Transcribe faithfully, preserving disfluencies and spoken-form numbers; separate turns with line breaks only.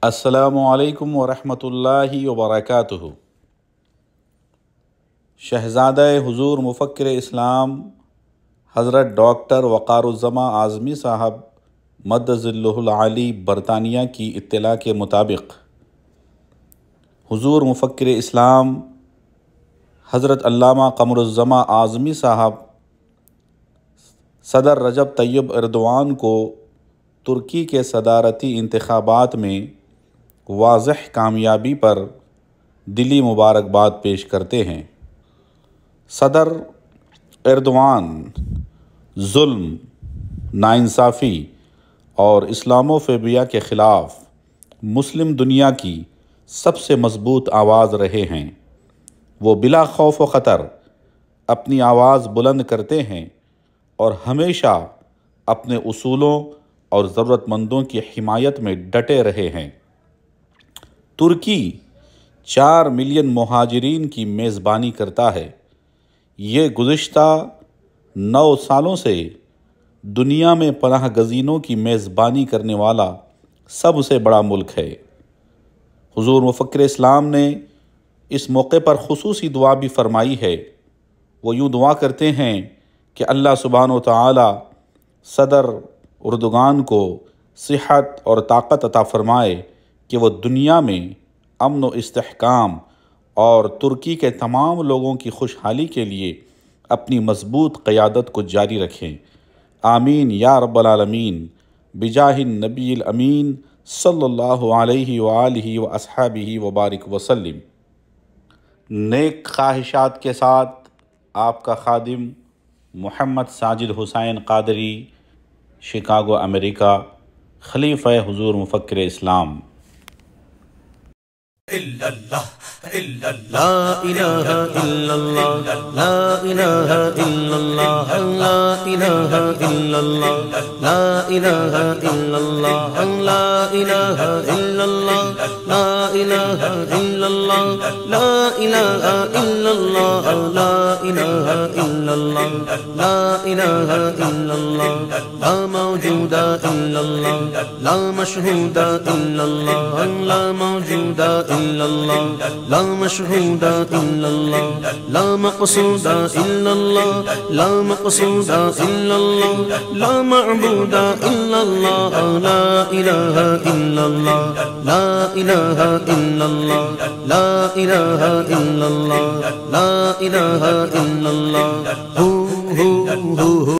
السلام علیکم ورحمۃ اللہ وبرکاتہ۔ شہزادہ حضور مفکر اسلام حضرت ڈاکٹر وقار الزماں اعظمی صاحب مد ظلہ العالی برطانیہ کی اطلاع کے مطابق حضور مفکر اسلام حضرت علامہ قمر الزماں اعظمی صاحب صدر رجب طیب ایردوان کو ترکی کے صدارتی انتخابات میں واضح کامیابی پر دلی مبارکباد پیش کرتے ہیں۔ صدر ایردوان ظلم، ناانصافی اور اسلاموفوبیا کے خلاف مسلم دنیا کی سب سے مضبوط آواز رہے ہیں۔ وہ بلا خوف و خطر اپنی آواز بلند کرتے ہیں اور ہمیشہ اپنے اصولوں اور ضرورت مندوں کی حمایت میں ڈٹے رہے ہیں۔ ترکی چار ملین مہاجرین کی میزبانی کرتا ہے۔ یہ گزشتہ نو سالوں سے دنیا میں پناہ گزینوں کی میزبانی کرنے والا سب سے بڑا ملک ہے۔ حضور مفکر اسلام نے اس موقع پر خصوصی دعا بھی فرمائی ہے۔ وہ یوں دعا کرتے ہیں کہ اللہ سبحانہ و تعالی صدر اردوغان کو صحت اور طاقت عطا فرمائے کہ وہ دنیا میں امن و استحکام اور ترکی کے تمام لوگوں کی خوشحالی کے لیے اپنی مضبوط قیادت کو جاری رکھیں۔ آمین یا رب العالمین، بجاہ النبی الامین صلی اللہ علیہ وآلہ واصحابہ وبارک وسلم۔ نیک خواہشات کے ساتھ آپ کا خادم محمد ساجد حسین قادری، شکاگو، امریکہ، خلیفہ حضور مفکر اسلام۔
لا الہ الا اللہ، لا الہ الا اللہ، لا الہ الا اللہ، لا الہ الا اللہ، لا الہ الا اللہ، لا الہ الا اللہ، لا الہ الا اللہ، لا الہ الا اللہ، لا الہ الا اللہ، لا موجود الا اللہ، لا مشہود الا اللہ، لا موجود الا اللہ، لا مشہود الا اللہ، لا مقصود الا اللہ، لا مقصود الا اللہ، لا معبود الا اللہ، لا الہ الا اللہ، لا الہ الا اللہ، لا الہ الا اللہ، لا الہ الا اللہ، ہو ہو ہو